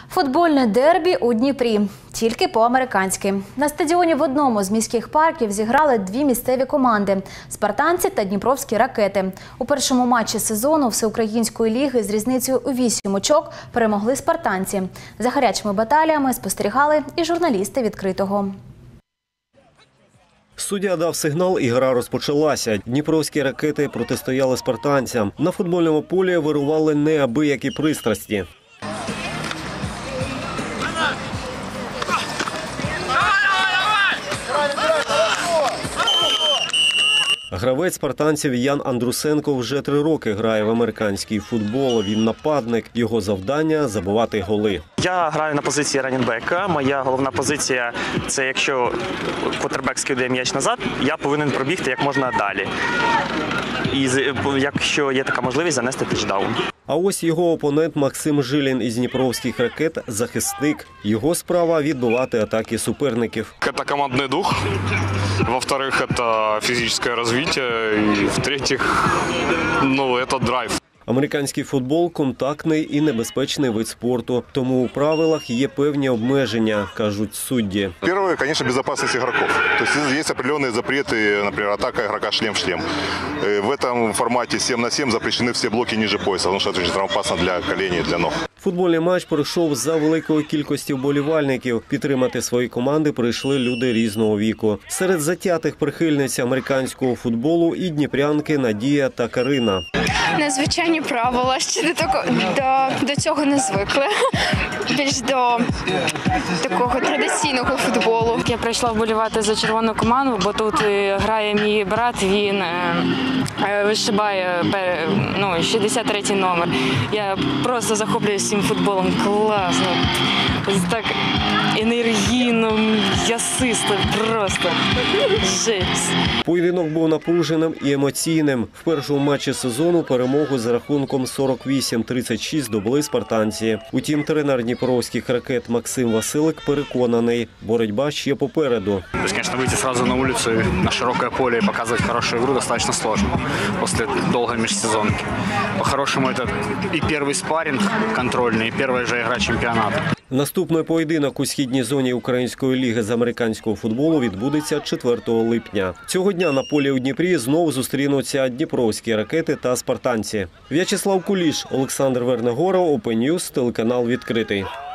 Футбольне дербі у Дніпрі. Тільки по-американськи. На стадіоні в одному з міських парків зіграли дві місцеві команди – «Спартанці» та «Дніпровські ракети». У першому матчі сезону Всеукраїнської ліги з різницею у 8 очок перемогли «Спартанці». За гарячими баталіями спостерігали і журналісти «Відкритого». Суддя дав сигнал і гра розпочалася. Дніпровські ракети протистояли спартанцям. На футбольному полі вирували неабиякі пристрасті. Гравець спартанців Ян Андрусенко вже 3 роки грає в американський футбол. Він нападник. Його завдання – забивати голи. Я граю на позиції ранінбека. Моя головна позиція – це якщо квотербек скидає м'яч назад, я повинен пробігти як можна далі. І якщо є така можливість, занести тачдаун. А ось його опонент Максим Жилін із Дніпровських ракет – захисник. Його справа – відбивати атаки суперників. Це командний дух. Во-вторых, это физическое развитие. И в-третьих, это драйв. Американський футбол – контактний і небезпечний вид спорту. Тому у правилах є певні обмеження, кажуть судді. Первое, конечно, безопасность игроков. То есть есть определенные запреты, например, атака игрока шлем в шлем. В этом формате 7 на 7 запрещены все блоки ниже пояса, потому что это очень травмоопасно для коленей и для ног. Футбольний матч пройшов за великої кількості вболівальників. Підтримати свої команди прийшли люди різного віку. Серед затятих прихильниць американського футболу і дніпрянки Надія та Карина. Незвичайні правила, ще до цього не звикли. Більш до такого традиційного футболу. Я прийшла вболівати за червону команду, бо тут грає мій брат, він вишибає 63-й номер. Я просто захоплююсь цим футболом, класно, так енергійно, м'ясисто, просто жесть. Поєдинок був напруженим і емоційним. В першому матчі сезону перемогу з рахунком 48-36 здобули спартанці. Утім, тренер Дніпровських ракет Максим Василик переконаний, боротьба ще попереду. Конечно, выйти сразу на улицу, на широкое поле и показывать хорошую игру достаточно сложно после долгой межсезонки. По-хорошему, это и первый спарринг контрольный, и первая же игра чемпионата. Наступний поєдинок у східній зоні Української ліги з американського футболу відбудеться 4 липня. Цього дня на полі у Дніпрі знову зустрінуться Дніпровські ракети та спартанці. В'ячеслав Куліш, Олександр Вернегоров, Open News, телеканал «Відкритий».